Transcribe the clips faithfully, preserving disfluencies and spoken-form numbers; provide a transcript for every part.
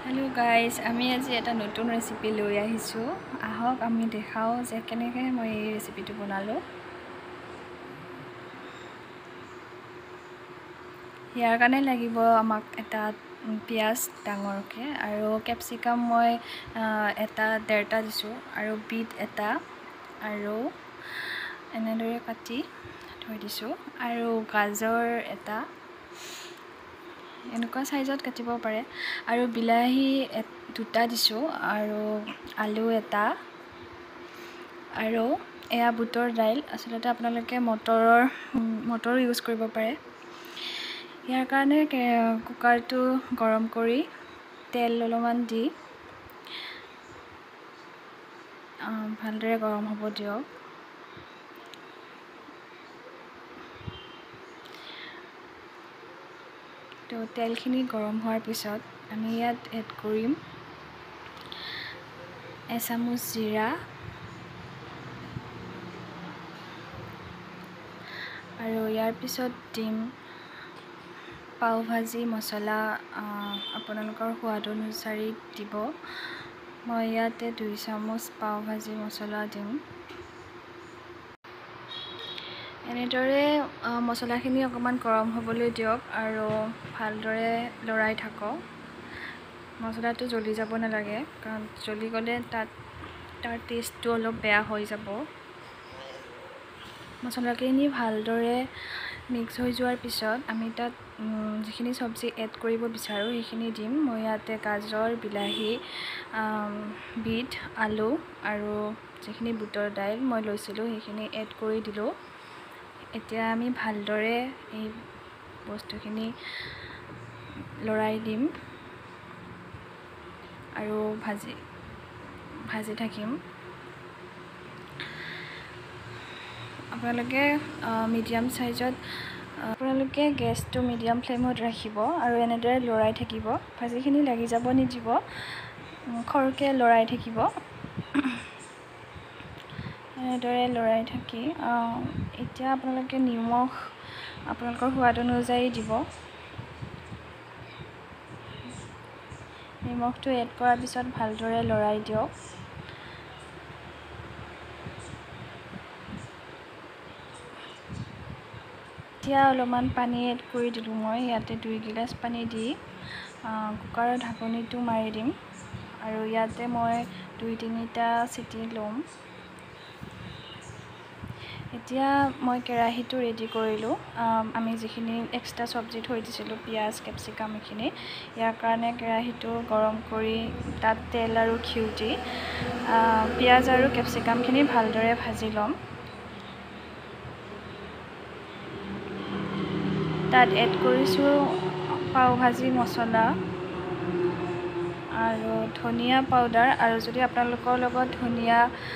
Hello guys, আমি আজি এটা নতুন ৰেচিপি লৈ আহিছো। আহক আমি দেখাও যে কেনেকৈ মই এই ৰেচিপিটো বনালো। ইয়াৰ কাৰণে লাগিব আমাক এটা পিয়াজ ডাঙৰকে আৰু ক্যাপসিকাম মই এটা ডেৰটা দিছো আৰু বিট এটা আৰু এনেদৰে কাটি থৈ দিছো আৰু গাজৰ এটা এনেকুৱা সাইজত কাটিব পাৰে আৰু বিলাহী দুটা দিছো আৰু আলু এটা আৰু এয়া বুটৰ দাইল আসলতে আপোনালোকে মটৰৰ মটৰ ইউজ কৰিব পাৰে। ইয়াৰ কাৰণে কুকাৰটো গৰম কৰি তেল অলপমান দি ভালদৰে গৰম হ'ব দিয়ক। তো তেলখিনি গৰম হোৱাৰ পিছত আমি ইয়াত এড কৰিম এচামুচ জিৰা আৰু ইয়াৰ পিছত দিম পাও ভাজি মছলা আপোনালোকৰ সোৱাদ অনুসৰি দিব। মই ইয়াতে দুই চামুচ পাও ভাজি মছলা দিম। এনেদৰে মছলাখিনি অকমান গৰম হ'বলৈ দিয়ক আৰু ভালদৰে লৰাই থাকক। মছলাটো জ্বলি যাব নালাগে কাৰণ জ্বলি গ'লে তাত তাৰ টেষ্টটো অলপ বেয়া হৈ যাব। মছলাখিনি ভালদৰে মিক্স হৈ যোৱাৰ পিছত আমি তাত যিখিনি সবজি এড কৰিব বিচাৰো সেইখিনি দিম। মই ইয়াতে গাজৰ বিলাহী বিট আলু আৰু যিখিনি বুটৰ দাইল মই লৈছিলো সেইখিনি এড কৰি দিলো। এতিয়া আমি ভালদৰে এই বস্তুখিনি লৰাই দিম আৰু ভাজি ভাজি থাকিম। আপোনালোকে মিডিয়াম সাইজত আপোনালোকে গেছটো মিডিয়াম ফ্লেমত ৰাখিব আৰু এনেদৰে লৰাই থাকিব। ভাজিখিনি লাগি যাব নিদিব, খৰকে লৰাই থাকিব। এনেদৰে লৰাই থাকি এতিয়া আপোনালোকে নিমখ আপোনালোকৰ সোৱাদ অনুযায়ী দিব। নিমখটো এড কৰাৰ পিছত ভালদৰে লৰাই দিয়ক। এতিয়া অলপমান পানী এড কৰি দিলোঁ। মই ইয়াতে দুই গিলাচ পানী দি কুকাৰৰ ঢাকনিটো মাৰি দিম আৰু ইয়াতে মই দুই তিনিটা চিটি ল'ম। এতিয়া মই কেৰাহীটো ৰেডি কৰিলোঁ। আমি যিখিনি এক্সট্ৰা সবজি থৈ দিছিলোঁ পিয়াজ ক্যাপসিকাম এইখিনি ইয়াৰ কাৰণে কেৰাহীটো গৰম কৰি তাত তেল আৰু ঘিউ দি পিয়াজ আৰু ক্যাপসিকামখিনি ভালদৰে ভাজি ল'ম। তাত এড কৰিছোঁ পাও ভাজি মছলা আৰু ধনিয়া পাউডাৰ আৰু যদি আপোনালোকৰ লগত ধনিয়া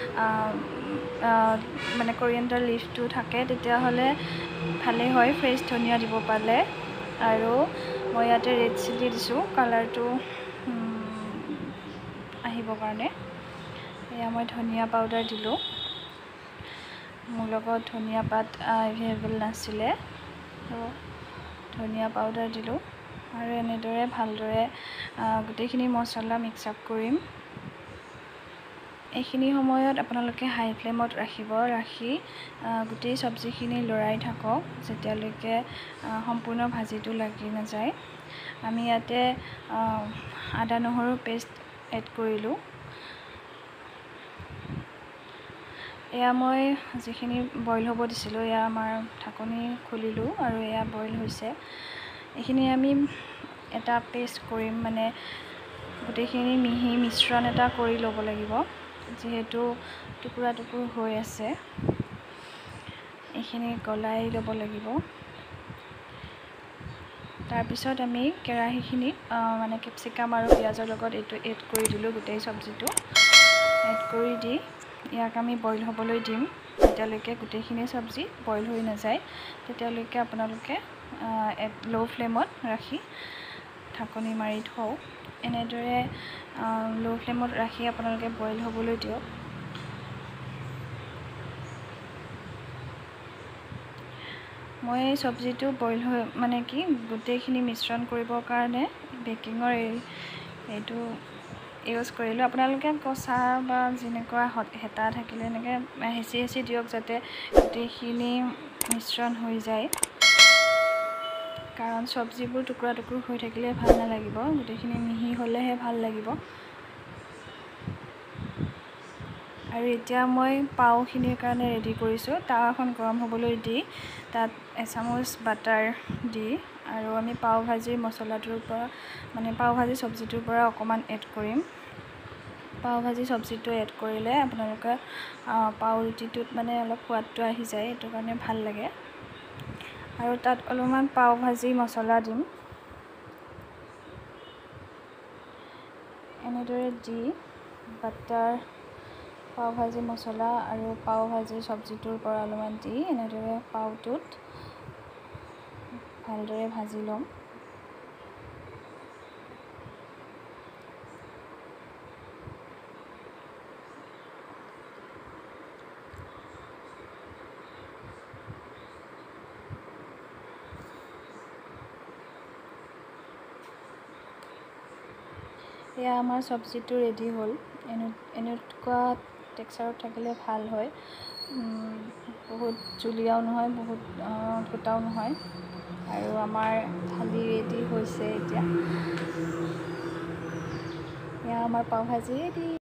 মানে কোৰিয়েণ্ডাৰ লিভটো থাকে তেতিয়াহ'লে ভালেই হয়, ফ্ৰেছ ধনিয়া দিব পালে। আৰু মই ইয়াতে ৰেড চিলি দিছোঁ কালাৰটো আহিবৰ কাৰণে। এয়া মই ধনিয়া পাউডাৰ দিলোঁ। মোৰ লগত ধনিয়া পাত এভেইলেবল নাছিলে তো ধনিয়া পাউডাৰ দিলোঁ আৰু এনেদৰে ভালদৰে গোটেইখিনি মছলা মিক্স আপ কৰিম। এইখিনি সময়ত আপোনালোকে হাই ফ্লেমত ৰাখিব, ৰাখি গোটেই সবজিখিনি লৰাই থাকক যেতিয়ালৈকে সম্পূৰ্ণ ভাজিটো লাগি নাযায়। আমি ইয়াতে আদা নহৰু পেষ্ট এড কৰিলোঁ। এয়া মই যিখিনি বইল হ'ব দিছিলোঁ এয়া আমাৰ ঢাকনি খুলিলোঁ আৰু এয়া বইল হৈছে। এইখিনি আমি এটা পেষ্ট কৰিম, মানে গোটেইখিনি মিহি মিশ্ৰণ এটা কৰি ল'ব লাগিব যিহেতু টুকুৰা টুকুৰ হৈ আছে। এইখিনি গলাই ল'ব লাগিব। তাৰপিছত আমি কেৰাহীখিনিত মানে ক্যাপসিকাম আৰু পিয়াজৰ লগত এইটো এড কৰি দিলোঁ গোটেই সবজিটো এড কৰি দি ইয়াক আমি বইল হ'বলৈ দিম। যেতিয়ালৈকে গোটেইখিনি সবজি বইল হৈ নাযায় তেতিয়ালৈকে আপোনালোকে ল' ফ্লেমত ৰাখি ঢাকনি মাৰি থওক। এনেদৰে ল' ফ্লেমত ৰাখি আপোনালোকে বইল হ'বলৈ দিয়ক। মই এই সবজিটো বইল হৈ মানে কি গোটেইখিনি মিশ্ৰণ কৰিবৰ কাৰণে বেকিঙৰ এইটো ইউজ কৰিলোঁ। আপোনালোকে কচা বা যেনেকুৱা হেতা থাকিলে এনেকৈ হেঁচি হেঁচি দিয়ক যাতে গোটেইখিনি মিশ্ৰণ হৈ যায়, কাৰণ চব্জিবোৰ টুকুৰা টুকুৰ হৈ থাকিলে ভাল নালাগিব, গোটেইখিনি মিহি হ'লেহে ভাল লাগিব। আৰু এতিয়া মই পাওখিনিৰ কাৰণে ৰেডি কৰিছোঁ। টাৱাখন গৰম হ'বলৈ দি তাত এচামুচ বাটাৰ দি আৰু আমি পাও ভাজিৰ মছলাটোৰ পৰা মানে পাও ভাজি চব্জিটোৰ পৰা অকণমান এড কৰিম। পাও ভাজি চব্জিটো এড কৰিলে আপোনালোকে পাও ৰুটিটোত মানে অলপ সোৱাদটো আহি যায়, সেইটো কাৰণে ভাল লাগে। আৰু তাত অলপমান পাও ভাজি মছলা দিম। এনেদৰে দি বাটাৰ, পাও ভাজি মছলা আৰু পাও ভাজি চব্জিটোৰ পৰা অলপমান দি এনেদৰে পাওটোত ভালদৰে ভাজি ল'ম। এয়া আমাৰ চব্জিটো ৰেডি হ'ল। এনে এনেকুৱা টেক্সাৰত থাকিলে ভাল হয়, বহুত জুলীয়াও নহয়, বহুত গোটাও নহয়। আৰু আমাৰ থালি ৰেডি হৈছে এতিয়া। এয়া আমাৰ পাও ভাজি ৰেডি।